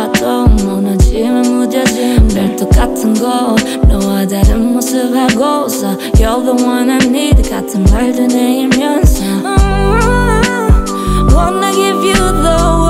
봐도 무너지면 무뎌진 별도 같은 곳 너와 다른 모습하고서 You're the one I need 같은 말들 내일면서 Wanna give you the